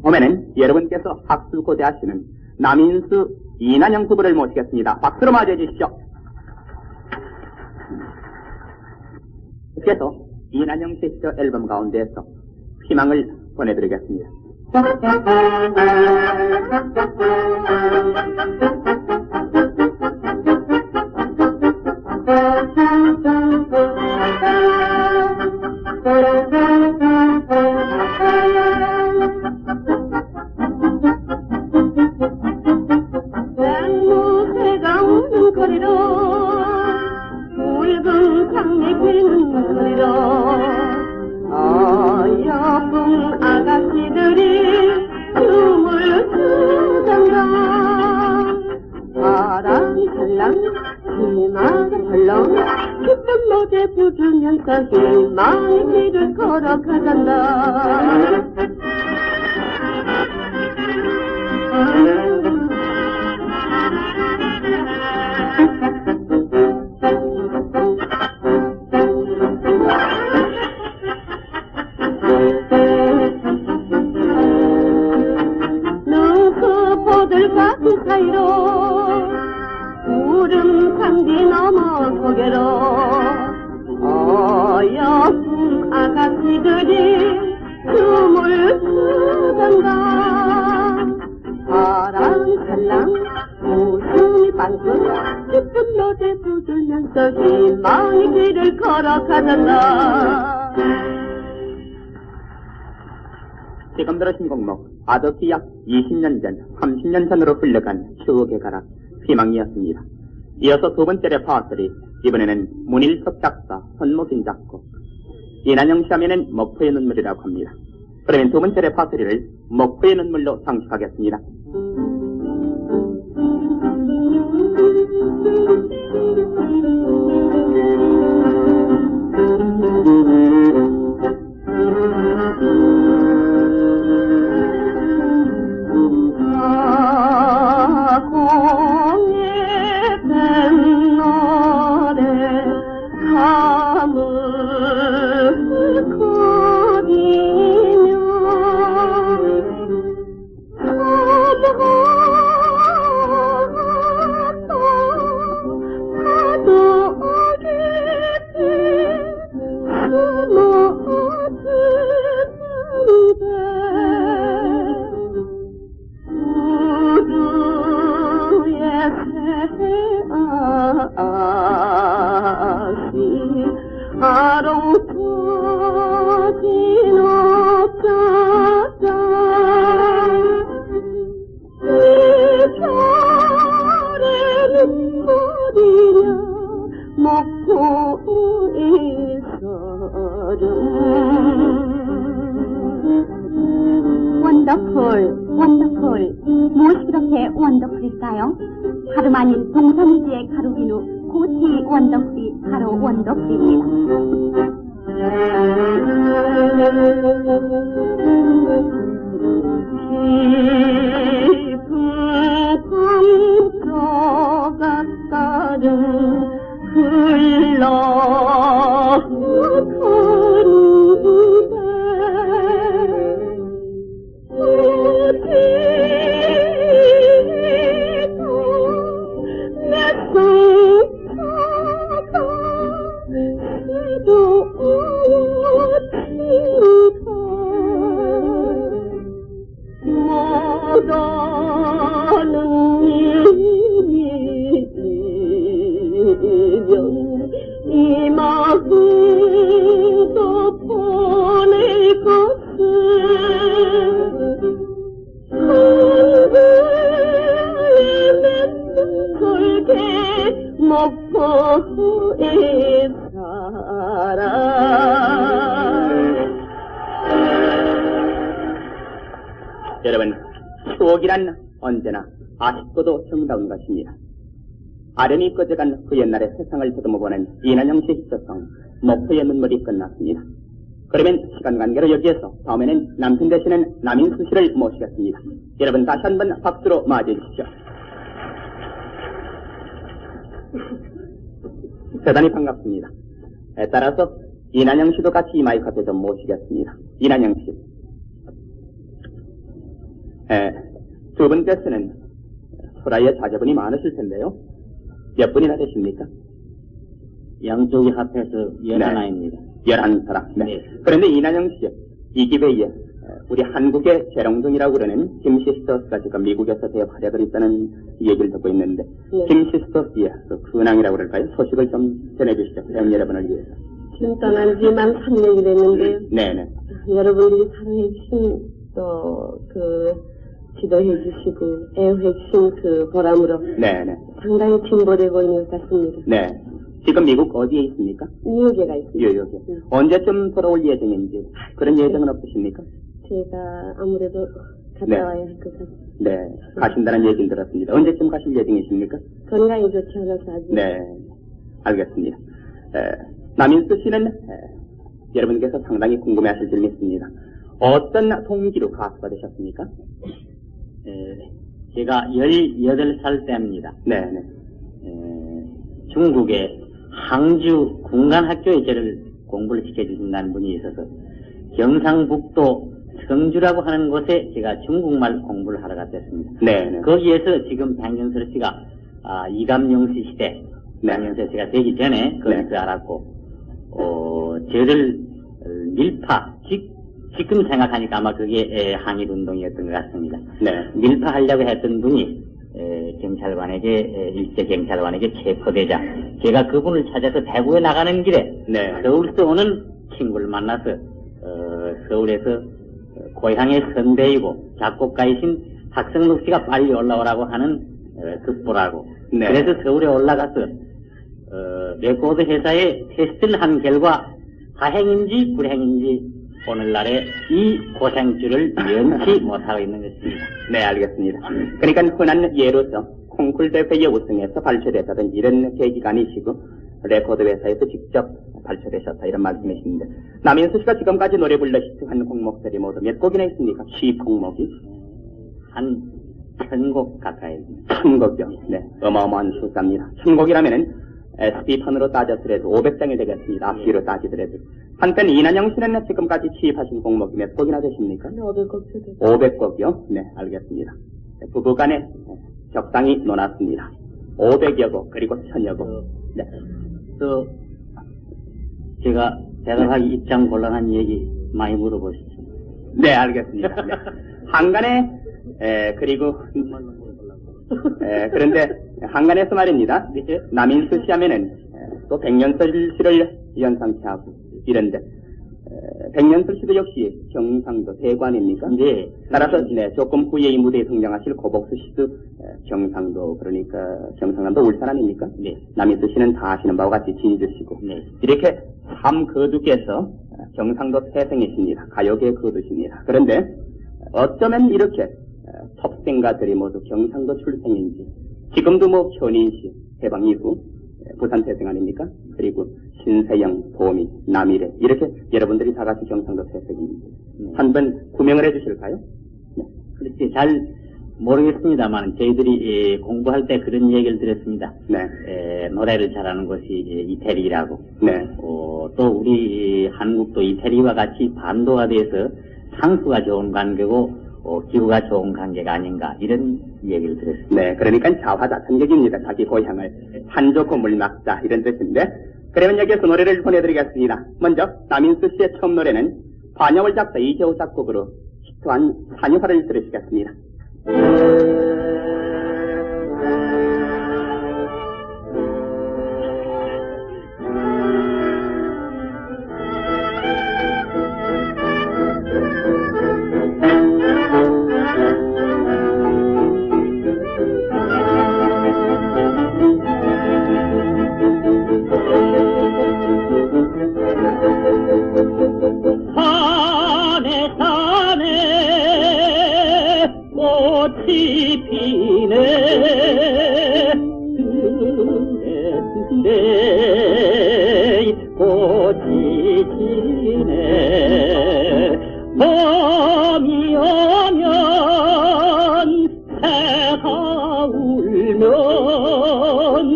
다음에는 여러분께서 학술 고대하시는 남인수 이난영 부부를 모시겠습니다. 박수로 맞이해 주십시오. 그래서 이난영 시스터 앨범 가운데에서 희망을 보내드리겠습니다. 앵무새가 우는 거리로 붉은 강이 피는 거리로 어여쁜 아가씨들이 춤을 추던가 바람이 살랑 희망이 헐렁 기쁜 노래 부르면서 희망의 길을 걸어가단다. 눈꺼포들 같은 사이로 구름 상디 넘어 고개로 어여쁜 아가씨들이 춤을 추던가 바람 살랑 웃음이 방금 기쁜 노래 부르면서 희망의 길을 걸어가단다. 지금 들으신 곡목 아득히 약 20년 전, 30년 전으로 흘러간 추억의 가락 희망이었습니다. 이어서 두 번째 레퍼토리, 이번에는 문일섭 작사, 손목인 작곡, 이난영 씨 하면은 목포의 눈물이라고 합니다. 그러면 두 번째 레퍼토리를 목포의 눈물로 장식하겠습니다. 공에 된 노래 감을 거리며 파도 깊이 숨어드는데 우주의 새아시 아롱터진 없잖아. 이 별의 눈물이냐 목포의 서름. 원더풀, 원더풀. 무엇이 그렇게 원더풀일까요? 하루 만인 동서미지의 가루비누 고티 원더풀이 바로 원더풀입니다. 깊은 감정가 따른 흘러가는데 어디도 내 상처가 해도 어디가 못하는 일이면 이 마음도 보낼 것을 하늘에 맺는 돌게 목포의 사랑. 여러분, 추억이란 언제나 아쉽고도 정다운 것입니다. 아련히 꺼져간 그 옛날의 세상을 더듬어보는 이난영 씨 히트송 목포의 눈물이 끝났습니다. 그러면 시간 관계로 여기에서 다음에는 남편 되시는 남인수 씨를 모시겠습니다. 여러분 다시 한번 박수로 맞이해 주십시오. 대단히 반갑습니다. 따라서 이난영 씨도 같이 이 마이크 앞에 좀 모시겠습니다. 이난영 씨. 두 분께서는 소라의 자제분이 많으실 텐데요. 몇 분이나 되십니까? 양쪽이 합해서 11입니다. 11사람. 네. 네. 그런데 이난영 씨, 이 기회에 우리 한국의 재롱둥이라고 그러는 김 시스터스가 지금 미국에서 대활약을 했다는 얘기를 듣고 있는데, 네. 김 시스터스의 그 근황이라고 그럴까요? 소식을 좀 전해주시죠. 대형 여러분을 위해서. 지금 떠난 지만 3년이 됐는데요. 네네. 여러분들이 사랑해주신 또 지도해주시고 애호해주신 그 보람으로 네네. 상당히 진보되고 있는 것 같습니다. 네. 지금 미국 어디에 있습니까? 뉴욕에 가 있습니다. 뉴욕에. 언제쯤 돌아올 예정인지 그런 예정은 없으십니까? 제가 아무래도 갔다 네. 와야 할 것 같습니다. 네. 가신다는 얘기를 들었습니다. 언제쯤 가실 예정이십니까? 건강이 좋지 않아서 아직. 네. 알겠습니다. 남인수 씨는 여러분께서 상당히 궁금해하실 점이 있습니다. 어떤 동기로 가수가 되셨습니까? 제가 18살 때입니다. 네네. 중국의 항주 군간학교에 저를 공부를 시켜주신다는 분이 있어서 경상북도 청주라고 하는 곳에 제가 중국말 공부를 하러 갔었습니다. 네네. 거기에서 지금 백년설 씨가 이감용씨 시대 네. 백년설 씨가 되기 전에 거기서 네. 알았고 저를 밀파 지금 생각하니까 아마 그게 항일운동이었던 것 같습니다. 네. 밀파하려고 했던 분이 경찰관에게 일제 경찰관에게 체포되자 제가 그분을 찾아서 대구에 나가는 길에 네. 서울서 오는 친구를 만나서 서울에서 고향의 선배이고 작곡가이신 박성록 씨가 빨리 올라오라고 하는 급보라고 네. 그래서 서울에 올라가서 레코드 회사에 테스트를 한 결과 다행인지 불행인지 오늘날에 이 고생줄을 면치 못하고 있는 것입니다. 네, 알겠습니다. 그러니까 흔한 예로서 콩쿨 대회에 우승해서 발표됐다든지 이런 계기가 아니시고 레코드 회사에서 직접 발표되셨다 이런 말씀이신데 남인수 씨가 지금까지 노래 불러 히트한 곡목들이 모두 몇 곡이나 있습니까? 10곡목이? 한 1000곡 가까이. 1000곡이요. 네, 어마어마한 숫자입니다. 1000곡이라면은 스피판으로 따졌더라도 500장이 되겠습니다. 앞뒤로 따지더라도. 한편 이난영 씨는 지금까지 취입하신 곡목이 몇 곡이나 되십니까? 500곡 정도. 500곡이요? 네, 알겠습니다. 부부간에 적당히 논았습니다. 500여 곡, 그리고 1000여 곡. 네. 제가 대답하기 입장 곤란한 얘기 많이 물어보시죠. 네, 알겠습니다. 네. 한간에, 그리고, 그런데, 한간에서 말입니다. 남인수 씨 하면은, 또 백년설 씨를 연상케 하고, 이런데, 백년설 씨도 역시 경상도 대구 아닙니까? 네. 따라서, 네, 조금 후에 이 무대에 등장하실 고복수 씨도 경상도, 그러니까 경상남도 울산 아닙니까? 네. 남인수 씨는 다 아시는 바와 같이 진주시고, 네. 이렇게 삼거두께서 경상도 태생이십니다. 가요계 거두십니다. 그런데 어쩌면 이렇게 톱생가들이 모두 경상도 출생인지 지금도 뭐 현인씨, 해방 이후 부산 태생 아닙니까? 그리고 신세영, 도미, 남이래 이렇게 여러분들이 다 같이 경상도 태생입니다. 한번 구명을 해주실까요? 네. 그렇지 잘 모르겠습니다만 저희들이 공부할 때 그런 얘기를 들었습니다. 네. 노래를 잘하는 곳이 이태리라고. 네. 또 우리 한국도 이태리와 같이 반도가 돼서 상수가 좋은 관계고 기후가 좋은 관계가 아닌가 이런 얘기를 들었습니다. 네, 그러니까 자화자찬격입니다. 자기 고향을 산 좋고 물 막자 이런 뜻인데 그러면 여기에서 노래를 보내드리겠습니다. 먼저 남인수 씨의 처음 노래는 반야월 작사 이재호 작곡으로 히트한 산유화를 들으시겠습니다. 산에 산에 꽃이 피네 네 꽃이 지네 봄이 오면 새가 울면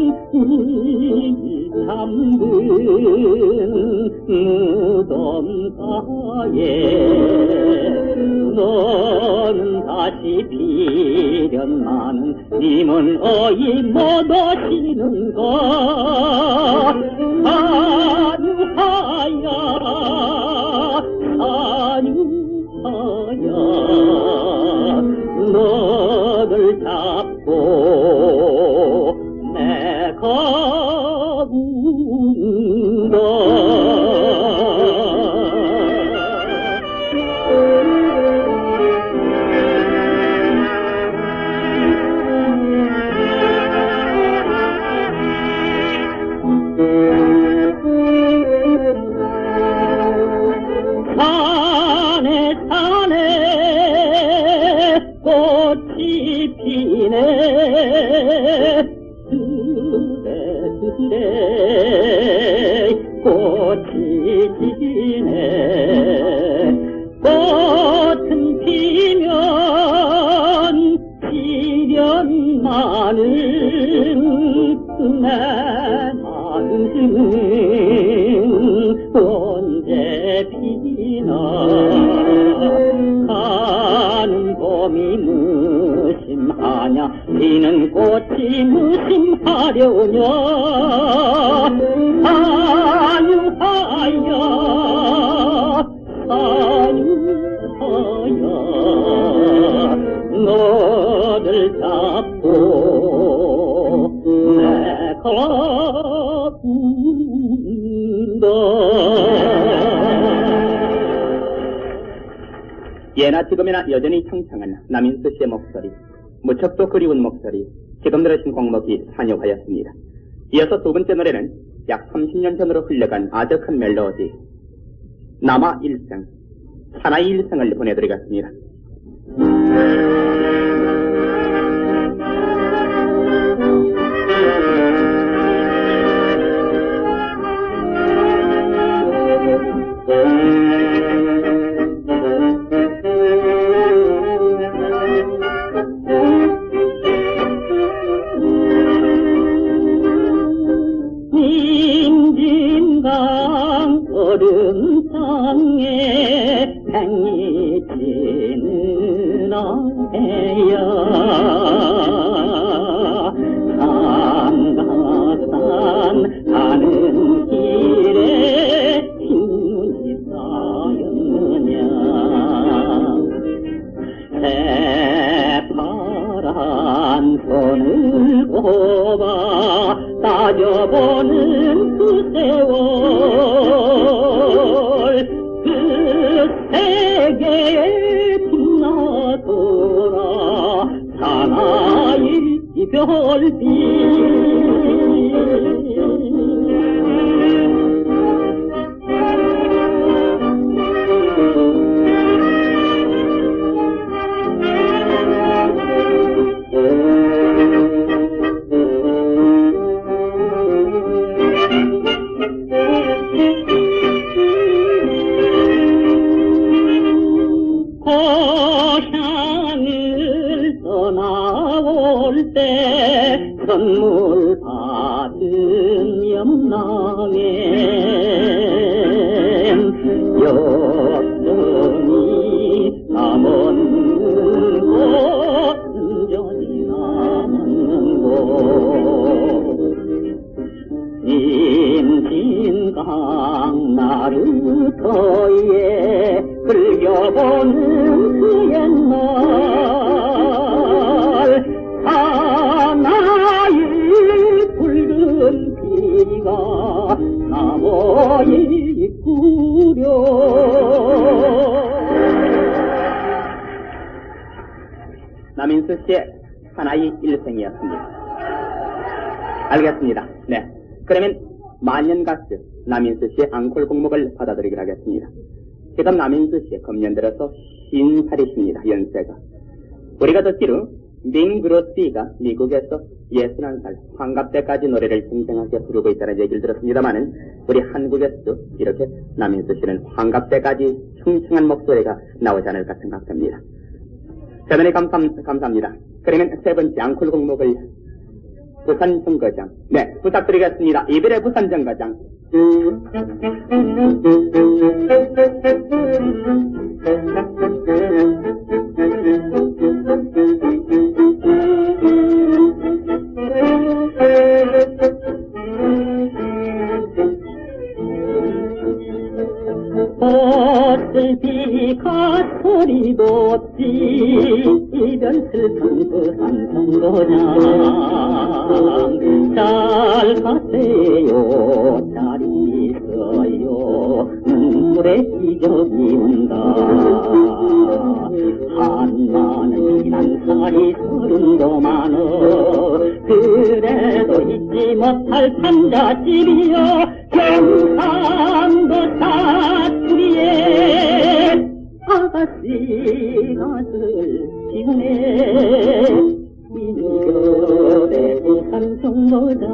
이 잠든 무덤 창가에 너는 다시 비련나는 님은 어이 못 오시는가 사유하야 사유하야 너를 잡고 내가 운다 산에 산에 꽃이 피네 스레 꽃이 지네 꽃은 피면 시련 많은 내 마음은 언제 피나 가는 봄이 무심하냐 피는 꽃이 무심하려냐 사유하여 사유하여 너를 잡고 내가 운다 예나 지금이나 여전히 창창한 남인수 씨의 목소리, 무척도 그리운 목소리, 지금 들으신 곡목이 산요하였습니다. 이어서 두 번째 노래는 약 30년 전으로 흘러간 아주 큰 멜로디, 남아 일생, 하나의 일생을 보내드리겠습니다. 임진강 얼음장에 행이 지는 아해야 산가산 가는 길에 흰눈이 쌓였느냐 새파란 손을 꼽아 따져보는 그 세월 그 세계에 빛나더라 사나이 별빛 고향을 떠나올 때 선물 받은 염랑엔 여전히 남은 곳 여전히 남은 곳 임진강 나루터에 흘려보는 그 옛날 하나의 붉은 피가 남아있구려 남인수 씨의 하나의 일생이었습니다. 알겠습니다. 네. 그러면 만년가스 남인수 씨의 앙콜 곡목을 받아들이기로 하겠습니다. 지금 남인수 씨 금년 들어서 50살이십니다. 연세가. 우리가 듣기로 밍그로스가 미국에서 61살 환갑 때까지 노래를 쟁쟁하게 부르고 있다는 얘기를 들었습니다만은 우리 한국에서도 이렇게 남인수 씨는 환갑 때까지 흉층한 목소리가 나오지 않을까 생각됩니다. 대단히 감사합니다. 그러면 세 번째 앙콜 곡목을 부산정거장. 네, 부탁드리겠습니다. 이별의 부산정거장. 꽃을 비가 소리도 없이 이별 슬픈 그 한송도장 잘 가세요 잘 있어요 눈물에 기적이 온다 한마는 지난 살이 서른도 많어 그래도 잊지 못할 판자집이여 경상도 사투리에 아가씨가 슬피네 이겨내 부산 정거장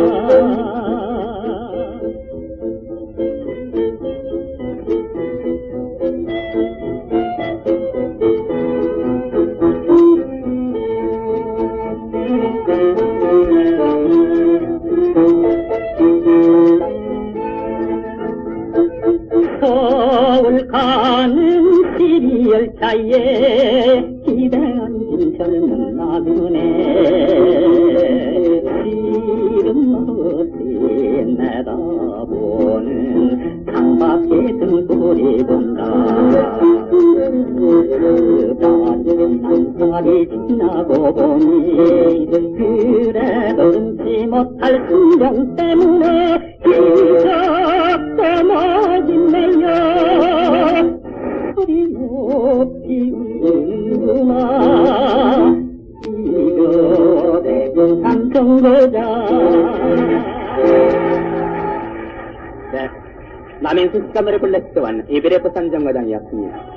서울 가는 시리열차에 집에 앉은 젊은 나그네 지름 못이 내다보는 창밖에 등불이 본다 따뜻한 살이 지나고 보니 그래도 끊지 못할 순정 때문에 기적도 멋있네요 소리 높이 우는구나 이거 내 부산정거장 네, 남인수 씨가 노래 불렀을 때와는 이별의 부산정거장이었습니다.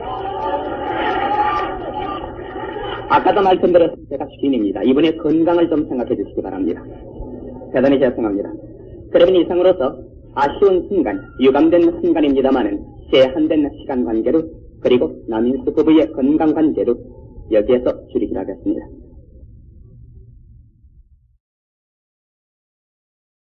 아까도 말씀드렸을 때가 쉰입니다. 이분의 건강을 좀 생각해 주시기 바랍니다. 대단히 죄송합니다. 그러면 이상으로서 아쉬운 순간, 유감된 순간입니다만은 제한된 시간 관계로 그리고 남인수 부부의 건강 관계로 여기에서 줄이기로 하겠습니다.